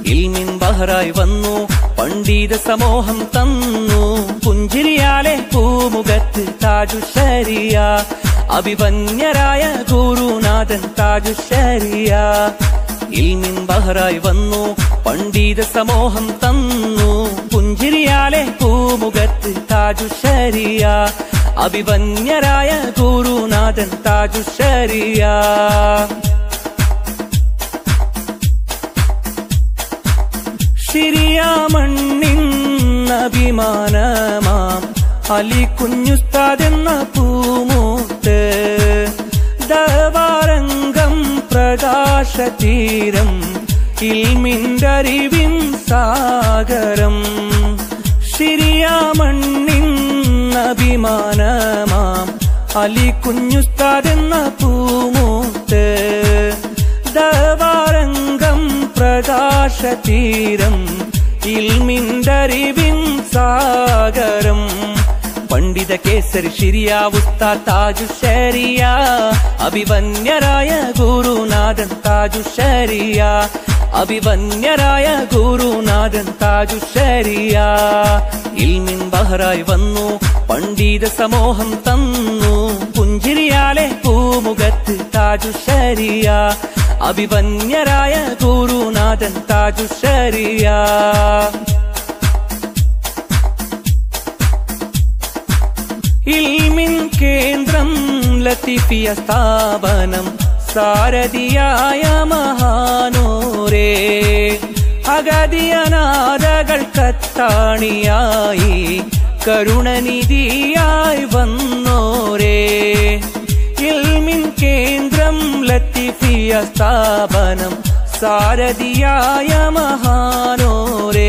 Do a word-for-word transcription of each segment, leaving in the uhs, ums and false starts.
ഇൽമിൻ ബഹറായി വന്നു പണ്ഡിത സമൂഹം തന്നു പുഞ്ചിരിയാലെ പൂമുഖത്ത് താജു ശരിയ അഭിവന്യരായ ഗുരുനാഥൻ താജു ശരിയ ഇൽമിൻ ബഹറായി വന്നു പണ്ഡിത സമൂഹം തന്നു പുഞ്ചിരിയാലെ പൂമുഖത്ത് താജു ശരിയ അഭിവന്യരായ ഗുരുനാഥൻ താജു ശരിയ ശിരിയാമണ്ണിൻ അഭിമാനമാം അലി കുഞ്ഞുസ്താദെന്ന പൂമൂത്ത് ദവാരംഗം പ്രകാശതീരം ഇൽമിൻഡറിവിൻ സാഗരം ശിരിയാമണ്ണിൻ അഭിമാനമാം അലി കുഞ്ഞുസ്താദെന്ന പൂമൂത്ത് ദവാരംഗം പ്രകാശതീരം ഇൽമിൻഡറിവിൻ സാഗരം പണ്ഡിത കേസരി ശിരിയ ഉസ്താദ് താജു ശരിയ അഭിവന്യരായ ഗുരുനാഥൻ താജു ശരിയ അഭിവന്യരായ ഗുരുനാഥൻ താജു ശരിയ ഇൽമിൻ ബഹറായി വന്നു പണ്ഡിത സമൂഹം തന്നു പുഞ്ചിരിയാലെ പൂമുഖത്ത് താജു ശരിയ അഭിവന്യരായ ഗുരുനാഥൻ താജു ശരിയ ഇൽമിൻ കേന്ദ്രം ലത്തീഫിയ സ്ഥാപനം സാരഥിയായ മഹാനൂരേ അഗതിയനാഥകൾ കത്താണിയായി കരുണനിധിയായി വന്നോരേ ഇൽമിൻ കേന്ദ്രം ലത്തീഫിയ സ്ഥാപനം സാരഥിയായ മഹാനൂരേ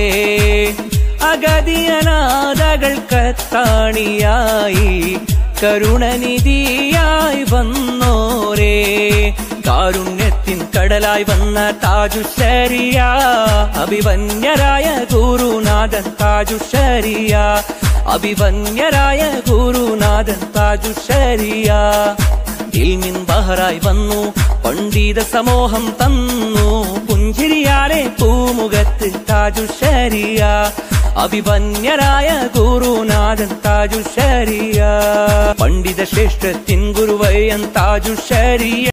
അഗതിയനാഥകൾ കത്താണിയായി കരുണനിധിയായി വന്നോരേ കാരുണ്യത്തിൻ കടലായി വന്ന താജു ശരിയ അഭിവന്യരായ ഗുരുനാഥൻ താജു ശരിയ അഭിവന്യരായ ഗുരുനാഥൻ താജു ശരിയ ഇൽമിൻ ബഹറായി വന്നു പണ്ഡിത സമൂഹം തന്നു പുഞ്ചിരിയാലെ പൂമുഖത്ത് താജു ശരിയ അഭിവന്യരായ ഗുരുനാഥൻ താജു ശരിയ പണ്ഡിത ശ്രേഷ്ഠത്തിൻ ഗുരുവയ്യൻ താജു ശരിയ